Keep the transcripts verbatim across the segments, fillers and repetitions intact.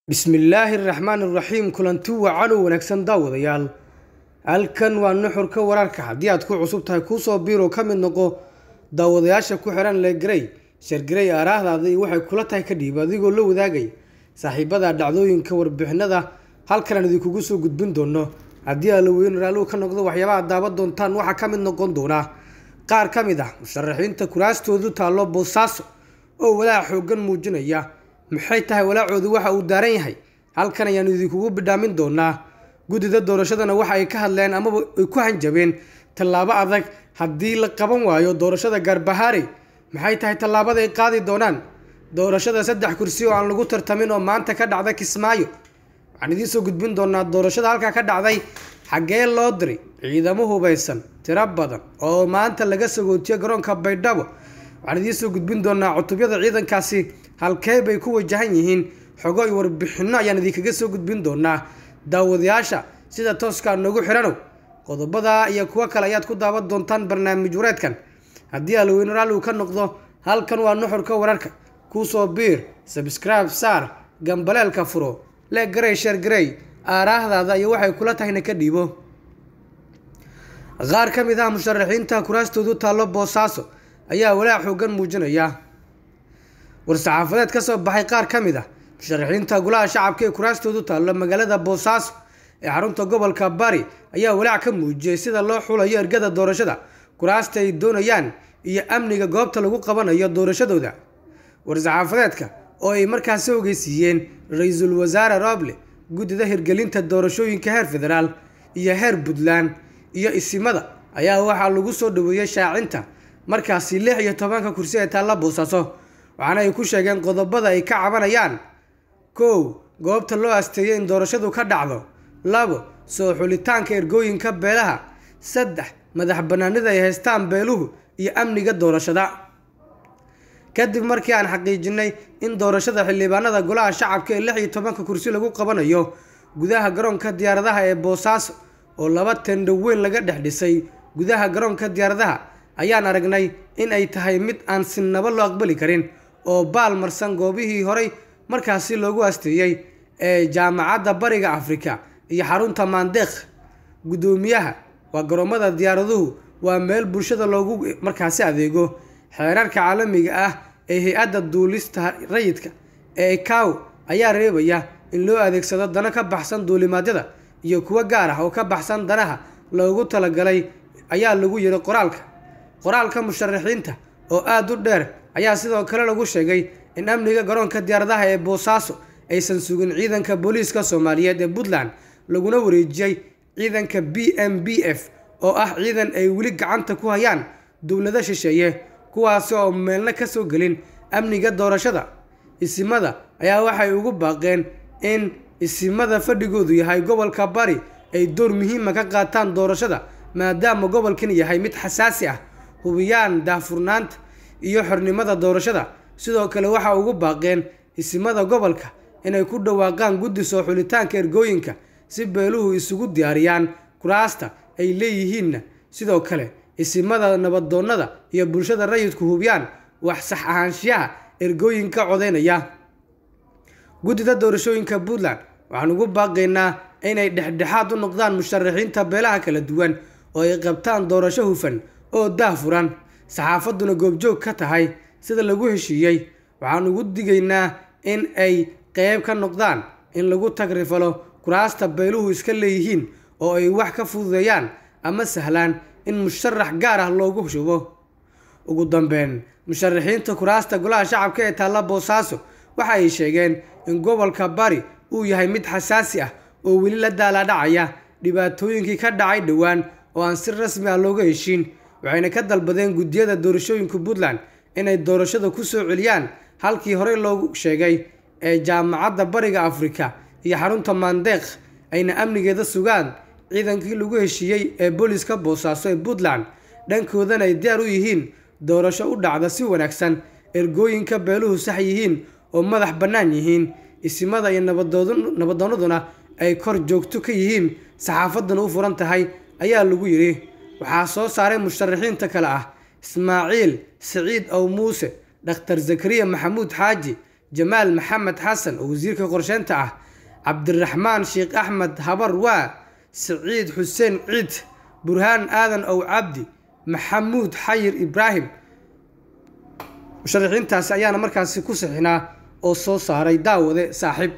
بسم الله الرحمن الرحيم كلنتو وعلو ونكسن داوديال halkan waa nuxurka wararka hadii aad ku cusub tahay ku soo biiro kamid noqo daawadayaasha ku xiran le grey shir grey araahdaadii waxay kula tahay ka dhiib adigoo la wadaagay saaxiibada dhacdooyinka warbixinada halkan idin kugu soo gudbin doono hadii aad la weyn raalo ka noqdo waxyaabaha daawad doontaan waxa kamid noqon doona qaar kamid ah musharaxiinta kuraastoodu taalo Boosaaso oo walaa xoogan muujinaya maxay tahay walaacoodu waxa uu daaran yahay halkan ayaan idin kugu bidhaamin doonaa gudida doorashadana waxa ay ka hadleen ama ay ku hanjabeen talaabo adag hadii la qaban waayo doorashada Garbahaari maxay tahay talaabada ay qaadi doonaan doorashada saddex kursi oo aan lagu tartamin oo maanta ka dhacday Kismaayo waxaan idin soo gudbin doonaa doorashada halka ka dhacday xagee loo diray ciidamo hubeysan tiro badan oo maanta laga sagootiyo garoonka Baydhabo waxaan idin soo gudbin doonaa cutubyada ciidankaasi halkee bay ku wajahan yihiin xogo iyo warbixino ayaan idin kaga soo gudbin doonaa daawadayaasha sida tooska nagu xirano qodobada iyo kuwa kale ayaad ku daawan doontaan barnaamij wareedkan hadii aad weyn raalo ka noqdo halkan waa nuxurka wararka ku soo biir subscribe saar gambaleelka furo le grey share grey araahdaada iyo waxay kula tahayna ka dhiibo qaar kamid ah musharaxiinta kuraastoodu taalo Boosaaso ayaa walaa xoogan muujinaya war-saxaafadeed ka soo baxay qaar kamid ah musharaxiinta golaha shacabka ee kuraastoodu taalo magaalada Boosaaso ee xarunta gobolka Bari ayaa walaac ka muujiyay sida loo xulayo ergada doorashada kuraasta ay doonayaan iyo amniga goobta lagu qabanayo doorashadooda war-saxaafadeedka oo ay markaas ogeysiiyeen ra'iisul wasaare Roble gudida hirgelinta doorashooyinka heer federaal iyo heer Puntland iyo isimada ayaa waxa lagu soo dhaweeyay shaacinta markaas lix iyo toban ka kursi ee taalo Boosaaso waxaana ay ku sheegeen qodobada ay ka cabanayaan kow goobta loo asteeyay in doorashadu ka dhacdo labo soo xulitaanka ergooyinka beelaha saddex madax banaanida ay haystaan beeluhu iyo amniga doorashada kadib markii aan xaqiijinay in doorashada xildhibaanada golaha shacabka ee lix iyo toban ka kursi lagu qabanayo gudaha garoonka diyaaradaha ee Boosaaso oo laba tendo weyn laga dhexdhisay gudaha garoonka diyaaradaha ayaan aragnay in ay tahay mid aan sinaba loo aqbali karin oo baal marsan goobihii horay markaasi loogu asteeyay ee jaamacadda Bariga Afrika iyo xarunta Mandeeq gudoomiyaha waa garoomada diyaaraduhu waa meel bulshada loogu markaasi adeego xeerarka caalamiga ah ee hay'adda duulista rayidka ee I C A O ayaa reebaya in loo adeegsado dana ka baxsan duulimaadyada iyo kuwa gaar ah oo ka baxsan danaha loogu talagalay ayaa lagu yiri qoraalka qoraalka musharaxiinta oo aad u dheer ayaa sidoo kale lagu sheegay in amniga garoonka diyaaradaha ee Boosaaso aysan sugin ciidanka booliiska Soomaaliyeed ee Puntland laguna wareejiyay ciidanka B M B F oo ah ciidan ay wali gacanta ku hayaan dawladda shisheeye kuwaas oo meelna ka soo galin amniga doorashada isimada ayaa waxay ugu baaqeen in isimada fadhigoodu yahay gobolka Bari ay door muhiim ah ka qaataan doorashada maadaama gobolkan yahay mid xasaasi ah hubiyaan daafurnaanta iyo xornimada doorashada sidoo kale waxa ugu baaqeen isimada gobolka inay ku dhawaaqaan guddi soo xulitaanka ergooyinka si beeluhu isugu diyaariyaan kuraasta ay leeyihiin sidoo kale isimada nabadoonnada iyo bulshada rayidku hubiyaan wax sax ahaanshiyaha ergooyinka codeynaya gudida doorashooyinka Puntland waxaan ugu baaqaynaa inay dhexdhexaad u noqdaan musharaxiinta beelaha kala duwan oo ay qabtaan doorasho hufan oo daafuran saxaafaduna goobjoog ka tahay sida lagu heshiiyay waxaan ugu digaynaa in ay qayb ka noqdaan in lagu tagrifalo kuraasta beeluhu iska leeyihiin oo ay wax ka fududeeyaan ama sahlaan in musharax gaar ah loogu shubo ugu dambeyn musharaxiinta kuraasta golaha shacabka ee taalo Boosaaso waxa ay sheegeen in gobolka Bari uu yahay mid xasaasi ah oo wali la daala dhacaya dhibaatooyinkii ka dhacay dhawaan oo aan si rasmi ah looga heshiin waxayna ka dalbadeen gudiyada doorashooyinka Puntland inay doorashada ku soo celiyaan halkii hore loogu sheegay ee jaamacadda Bariga Afrika iyo xarunta Mandeeq ayna amnigeeda sugaan ciidankii lagu heshiiyay ee booliiska Boosaaso ee Puntland dhankoodana ay diyaar u yihiin doorasho u dhacda si wanaagsan ergooyinka beeluhu sax yihiin oo madax bannaan yihiin isimada iyo nabadoonnaduna ay kor joogto ka yihiin saxaafaduna u furan tahay ayaa lagu yiri waxaa soo saaray musharaxiinta kale ah Ismaaciil Saciid Aw Muuse Dr Zakariya Maxamuud Xaaji jamaal maxamed xasan oo wasiirka qorsheynta ah, cabdiraxmaan sheekh axmed habar waa, siciid xuseen ciid, burhaan aadan ow cabdi, maxamuud xayir ibraahim. musharaxiintaasi ayaana markaasi ku sixinaa oo soo saaray daawade saaxiib.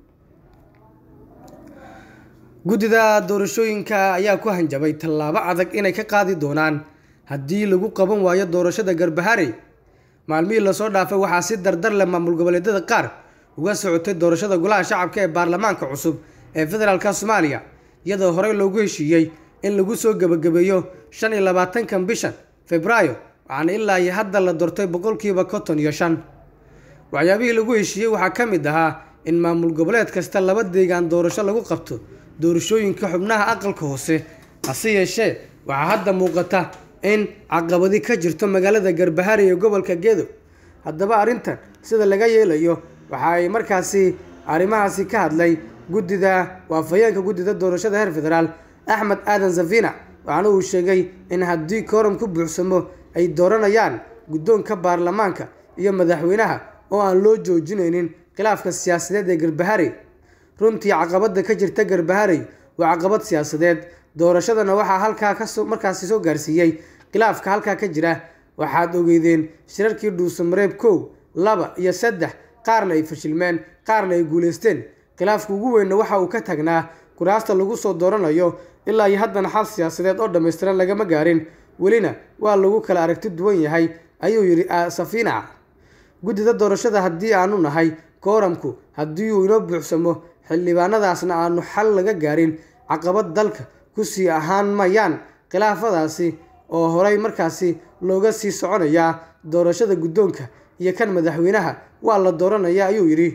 guddida doorashooyinka ayaa ku hanjabay tallaabo adag inay ka qaadi doonaan haddii lagu qaban waayo doorashada Garbaharey. maalmihii lasoo dhaafay waxaa si dardar leh maamul goboleedyada qaar uga socotay doorashada golaha shacabka ee baarlamaanka cusub ee federaalka Soomaaliya, iyadoo horey loogu heshiiyey in lagu soo gabagabeeyo shan iyo labaatanka bishan Febraayo, waxaana ilaa iyo hadda la doortay boqolkiiba konton iyo shan. waxyaabihii lagu heshiiyey waxaa ka mid ahaa in maamul goboleed kasta laba deegaan doorasho lagu qabto doorashooyinka xubnaha aqalka hoose. hase yeeshee waxaa hadda muuqata in caqabadi ka jirto magaalada Garbaharey ee gobolka Gedo. haddaba arrintan sida laga yeelayo waxa ay markaasi arrimahaasi ka hadlay guddida waafayeenka guddida doorashada heer federaal Axmed Aadan Safina, waxaana uu sheegay in haddii kooram ku buuxsamo ay dooranayaan guddoonka baarlamaanka iyo madaxweynaha oo aan loo joojinaynin khilaafka siyaasadeed ee Garbaharey. runtii caqabada ka jirta Garbaharey waa caqabad siyaasadeed. doorashadana waxaa halkaa ka soo markaasi soo gaarsiiyey khilaafka halkaa ka jira. waxaad ogeydeen shirarkii dhuusamareeb kow, laba iyo saddex, qaarna ay fashilmeen, qaarna ay guuleysteen. khilaafka ugu weynna waxa uu ka tagnaa kuraasta lagu soo dooranayo. ilaa iyo haddana xal siyaasadeed oo dhammaystiran lagama gaarin, welina waa lagu kala aragti duwan yahay, ayuu yidhi Safina. guddida doorashada haddii aanu nahay kooramku haddii uu inoo buuxsamo xildhibaanadaasna aanu xal laga gaarin, caqabad dalka kusii ahaan mayaan khilaafadaasi oo horey markaasi looga sii soconayaa. doorashada guddoonka iyo kan madaxweynaha waa la dooranayaa, ayuu yidhi.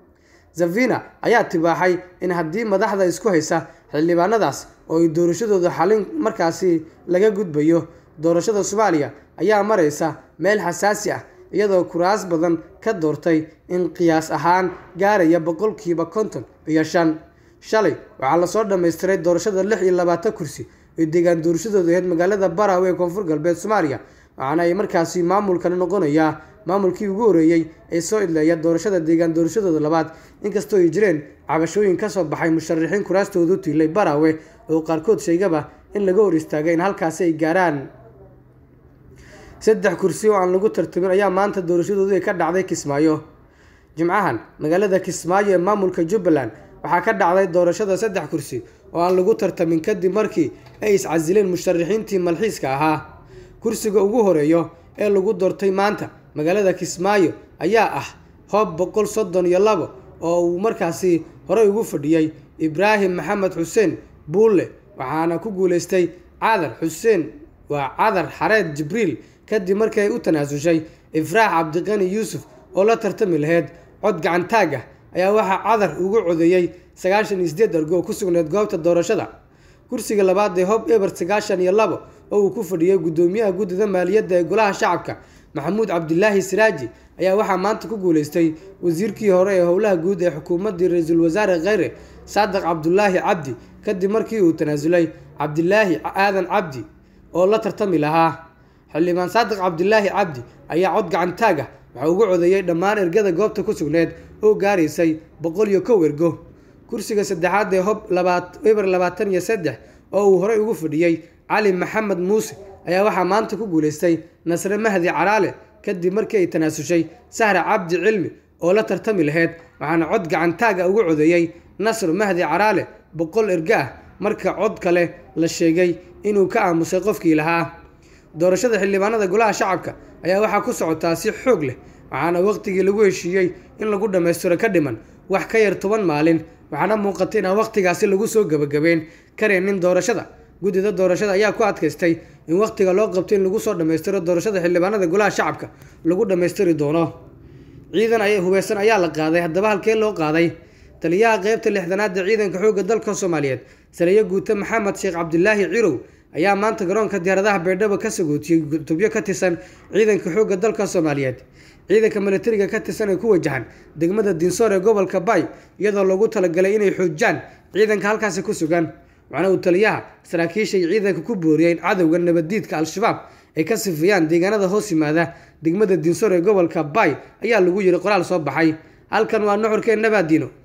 Safina ayaa tibaaxay in haddii madaxda isku haysa xildhibaanadaas oo ay doorashadooda xalin markaasi laga gudbayo, doorashada Soomaaliya ayaa maraysa meel xasaasi ah, iyadoo kuraas badan ka doortay in qiyaas ahaan gaaraya boqolkiiba konton iyo shan. shalay waxaa lasoo dhammaystiray doorashada lix iyo labaatan kursi ee deegaan doorashadooda ahayd magaalada Barawe ee koonfur galbeed Soomaaliya, waxaana ay markaasi maamulkan noqonayaa maamulkii ugu horeeyay ee soo idleeya doorashada deegaan doorashadooda labaad. inkastoo ay jireen cabashooyin ka soo baxay musharaxiin kuraastoodu tiilay Barawe oo qaarkood sheegaba in laga hor istaagay in halkaasi ay gaaraan. saddex kursi oo aan lagu tartamin ayaa maanta doorashadoodu ay ka dhacday Kismaayo. jimcahan magaalada Kismaayo ee maamulka Jubbaland waxaa ka dhacday doorashada saddex kursi oo aan lagu tartamin kadib markii ay iscasileen musharaxiintii malxiiska ahaa. kursiga ugu horeeyo ee lagu doortay maanta magaalada Kismaayo ayaa ah hoob boqol soddon iyo labo oo uu markaasi horey ugu fadhiyay Ibraahim Maxamed Xuseen Buule, waxaana ku guuleystay Cadar Xuseen waa Cadar Xareed Jibriil kadib markii ay u tanaasushay Ifraax Cabdiqani Yuusuf oo la tartami lahayd cod gacan taag ah. ayaa waxaa Cadar ugu codeeyay sagaashan iyo sideed argo oo ku sugnayd goobta doorashada. kursiga labaad ee hoob eber sagaashan iyo labo oo uu ku fadhiyay guddoomiyaha guddida maaliyadda ee golaha shacabka Maxamuud Cabdilaahi Siraaji ayaa waxaa maanta ku guuleystay wasiirkii hore ee howlaha guud ee xukuumadda Ra'iisul Wasaare Khayre Saadiq Cabdulaahi Cabdi kadib markii uu tanaasulay Cabdilaahi Aadan Cabdi oo la tartami lahaa. xildhibaan Saadiq Cabdilaahi Cabdi ayaa cod gacan taag ah waxa ugu codeeyay dhammaan ergada goobta ku sugnayd oo gaaraysay boqol iyo kow ergo. kursiga saddexaad ee hoob eber labaatan iyo saddex oo uu horey ugu fadhiyay Cali Maxamed Muuse ayaa waxaa maanta ku guuleystay Nasre Mahdi Caraale kadib markii ay tanaasushay Sahra Cabdi Cilmi oo la tartami lahayd, waxaana cod gacan taag ah ugu codeeyay Nasre Mahdi Caraale boqol ergo ah, marka cod kale la sheegay inuu ka aamusay qofkii lahaa. doorashada xildhibaanada golaha shacabka ayaa waxaa ku socotaa si xoog leh, waxaana waqtigii lagu heshiiyey in lagu dhammaystiro ka dhiman wax ka yar toban maalin, waxaana muuqata in aan waqtigaasi lagu soo gabagabeyn kareenin doorashada. guddida doorashada ayaa ku adkaystay in waqtiga loo qabto in lagu soo dhammaystiro doorashada xildhibaanada golaha shacabka lagu dhammaystiri doono. ciidan ay hubeysan ayaa la qaaday. haddaba halkee loo qaaday? taliyaha qaybta lixdanaad ee ciidanka xoogga dalka Soomaaliyeed Sariye Guute Maxamed Sheekh Cabdilaahi Cirow ayaa maanta garoonka diyaaradaha Baydhabo ka sagootiyay gudubyo ka tirsan ciidanka xoogga dalka Soomaaliyeed. ciidanka militariga ka tirsan ee ku wajahan degmada Dinsoor ee gobolka Bay, iyadoo lagu talagalay inay xoojiyaan ciidanka halkaasi ku sugan. waxaana uu taliyaha saraakiisha ciidanka ku booriyay in cadowga nabadiidka Al-Shabaab ay ka sifiyaan deegaanada hoos yimaada degmada Dinsoor ee gobolka Bay, ayaa lagu yiri qoraal soo baxay. halkan waa nuxurkeenna baadiino.